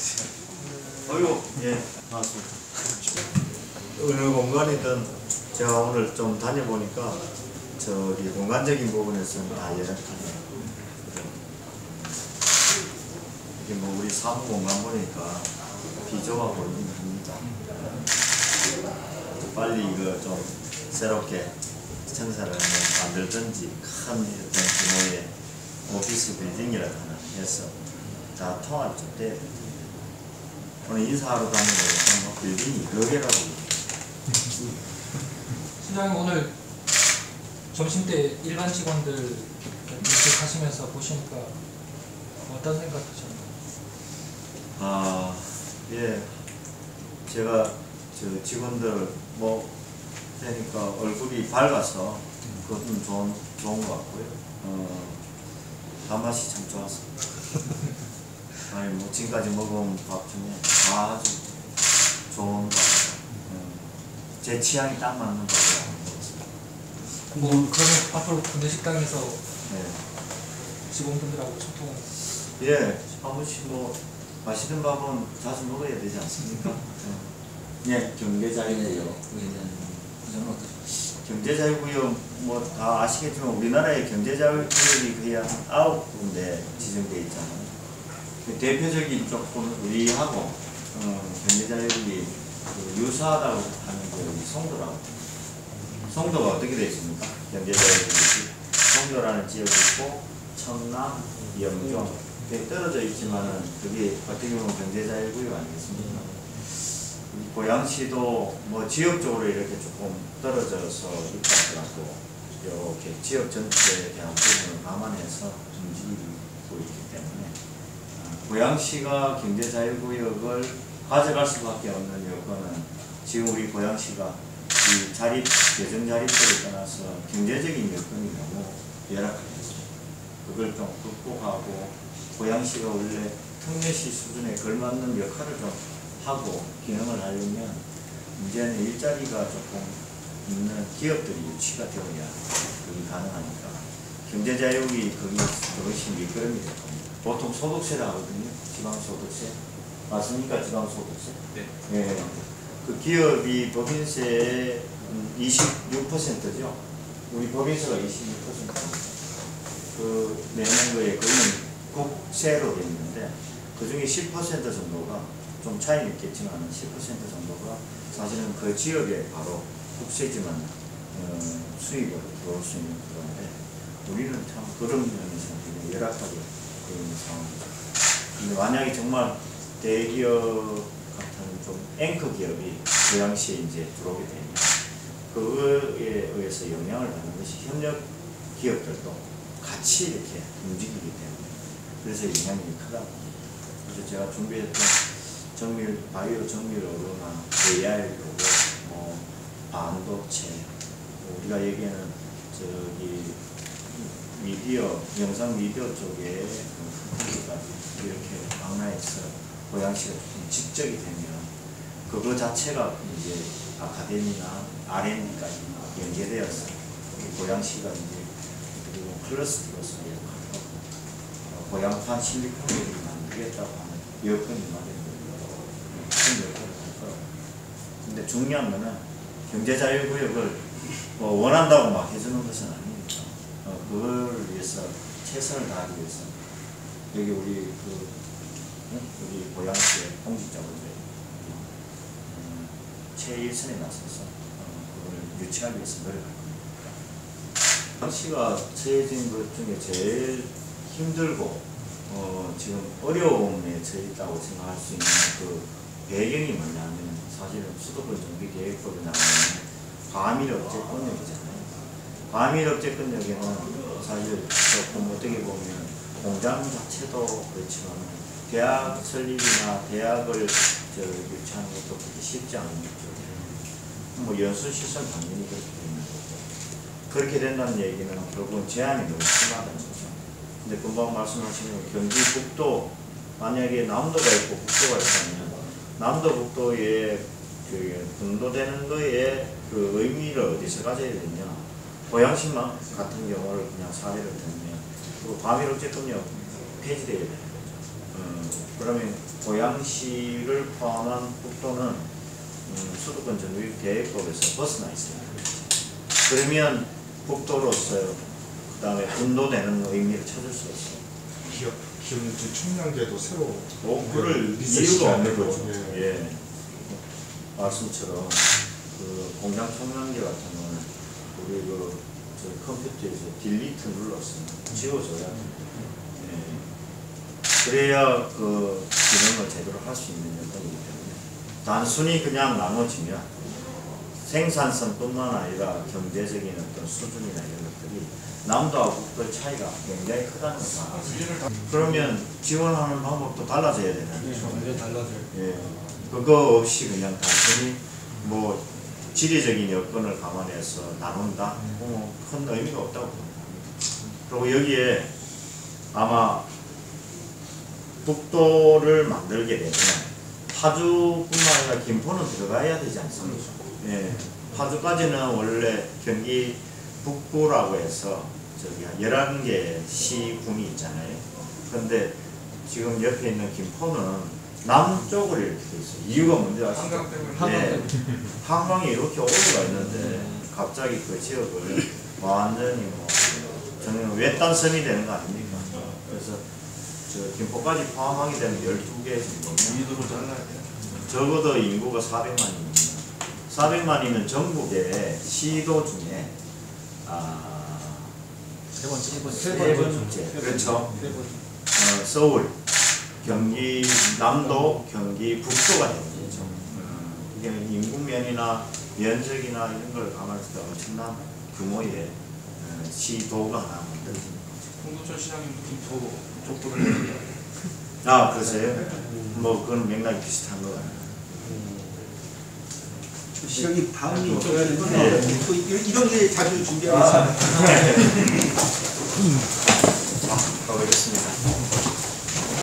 어이구, 예, 반갑습니다. 어느 공간이든 제가 오늘 좀 다녀보니까 저기 공간적인 부분에서는 다 열악하네요. 이게 뭐 우리 사무 공간 보니까 비좁아 보이긴 합니다. 빨리 이거 좀 새롭게 청사를 만들든지 큰 어떤 규모의 오피스 빌딩이라 하나 해서 다 통합 좀 돼야 됩니다. 오늘 인사하러 다니고 뭐 빌딩이 여러 개라고. 시장님 오늘 점심때 일반 직원들 인식하시면서 보시니까 어떤 생각하셨나요? 아, 예, 제가 저 직원들 뭐 되니까 얼굴이 밝아서 그것은 좋은 것 같고요. 밥맛이 참 좋았습니다. 아니 뭐 지금까지 먹은 밥 중에 아주 좋은 밥, 제 취향이 딱 맞는 밥을 먹었습니다. 뭐 그러면 앞으로 군대식당에서 네. 직원분들하고 소통. 예, 한 번씩 뭐 맛있는 밥은 자주 먹어야 되지 않습니까? 예, 경제자유구역. 경제자유구역 뭐 다 아시겠지만 우리나라의 경제자유구역이 거의 한 9군데 지정되어 있잖아요. 대표적인 조금 우리하고 경제자유구역이 유사하다고 하는 게 송도라고. 송도가 어떻게 되어 있습니까? 경제자유구역이 송도라는 지역이 있고 청남, 영종 떨어져 있지만은 그게 어떻게 보면 경제자유구역 아니겠습니까? 고양시도 뭐 지역적으로 이렇게 조금 떨어져서 있다더라도 이렇게 지역 전체에 대한 부분을 감안해서 움직이고 있기 때문에 고양시가 경제자유구역을 가져갈 수밖에 없는 여건은 지금 우리 고양시가 이 자립, 재정자립도를 떠나서 경제적인 여건이 너무 열악하게 있습니다. 그걸 좀 극복하고 고양시가 원래 특례시 수준에 걸맞는 역할을 좀 하고 기능을 하려면 이제는 일자리가 조금 있는 기업들이 유치가 되어야 그게 가능하니까 경제자유이 그것이 밑거름이 될 겁니다. 보통 소득세를 하거든요. 지방소득세. 맞습니까? 지방소득세? 네. 예. 그 기업이 법인세의 26%죠. 우리 법인세가 26%입니다. 그 내는 거에 그거는 국세로 되어 있는데 그 중에 10% 정도가 좀 차이는 있겠지만 10% 정도가 사실은 그 지역에 바로 국세지만 수입을 들어올 수 있는 그런데 우리는 참 그런 면에서 굉장히 열악하게 되어 있는 상황입니다. 근데 만약에 정말 대기업 같은 좀 앵커 기업이 고양시에 이제 들어오게 되면 그거에 의해서 영향을 받는 것이 현역 기업들도 같이 이렇게 움직이기 때문에 그래서 영향이 크다고 합니다. 그래서 제가 준비했던 바이오 정밀로나 AI 로봇, 뭐 반도체, 우리가 얘기하는 저기 미디어, 영상 미디어 쪽에 이렇게 강남에서 고양시가 좀 직접이 되면 그거 자체가 이제 아카데미나 R&D까지 연계되어서 고양시가 이제 그리고 클러스터로서 역할하고 고양판 실리콘을 만들겠다고 하는 여건이 마련됩니다. 근데 중요한 거는 경제자유구역을 원한다고 막 해주는 것은 아닙니다. 그걸 위해서 최선을 다하기 위해서 여기 우리 우리 고양시의 공직자분들 최일선에 나서서 그걸 유치하기 위해서 노력할 겁니다. 고양시가 처해진 것 중에 제일 힘들고 지금 어려움에 처해 있다고 생각할 수 있는 그 배경이 뭐냐면 사실은 수도권 정비계획법에 나오는 과밀업체권역이잖아요. 과밀업체권역에는 사실 조금 어떻게 보면 공장 자체도 그렇지만 대학 설립이나 대학을 유치하는 것도 그렇게 쉽지 않은 쪽이에요. 뭐 연수시설 당연히 그렇게 되는 거고 그렇게 된다는 얘기는 결국은 제한이 너무 심하다는 거죠. 근데 금방 말씀하신 경기북도 만약에 남도가 있고 북도가 있다면 남도 북도에 그 분도되는 거에 그 의미를 어디서 가져야 되냐? 고양시만 같은 경우를 그냥 사례를 들면 그 과밀업체권역 폐지되어야 되는 거죠. 그러면 고양시를 포함한 북도는 수도권 정비 계획법에서 벗어나 있어요. 그러면 북도로서 그 다음에 분도되는 의미를 찾을 수 없어요. 기업지 총량제도 새로 그럴 이유가 없는 거죠. 예. 말씀처럼 그 공장 총량제 같은 거는 우리 저희 컴퓨터에서 딜리트 눌렀으면 지워줘야 돼요. 예. 그래야 그 기능을 제대로 할 수 있는 여건이기 때문에 단순히 그냥 나눠지면 생산성뿐만 아니라 경제적인 어떤 수준이나 이런 것들이 남도하고 북도의 차이가 굉장히 크다는 거죠. 그러면 지원하는 방법도 달라져야 되는 거죠. 완전 달라져요. 예. 그거 없이 그냥 단순히 뭐 지리적인 여건을 감안해서 나눈다? 큰 의미가 없다고 봅니다. 그리고 여기에 아마 북도를 만들게 되면 파주뿐만 아니라 김포는 들어가야 되지 않습니까? 예. 파주까지는 원래 경기 북부라고 해서 저기 한 11개 시군이 있잖아요. 근데 지금 옆에 있는 김포는 남쪽으로 이렇게 돼 있어요. 이유가 뭔지 아시죠? 한강 때문에. 예. 한강이 이렇게 오류가 있는데 갑자기 그 지역을 완전히 뭐 저는 외딴 섬이 되는 거 아닙니까? 그래서 저 김포까지 포함하게 되면 12개 정도면 인구를 잘라야 돼요. 적어도 인구가 400만입니다. 400만이면 전국의 시도 중에 세 번째. 세 번째. 그렇죠. 서울, 경기 남도, 경기 북도가 되죠. 이게 인구면이나 면적이나 이런 걸 감안했을 때 엄청난 규모의 시도가 하나 만들어집니다. 홍도천 시장님도 김포 족보를 그러세요? 뭐 그건 맥락이 비슷한 거 같아요. 시장님 다음이 네. 이런 게 자주 준비하고 있습니다.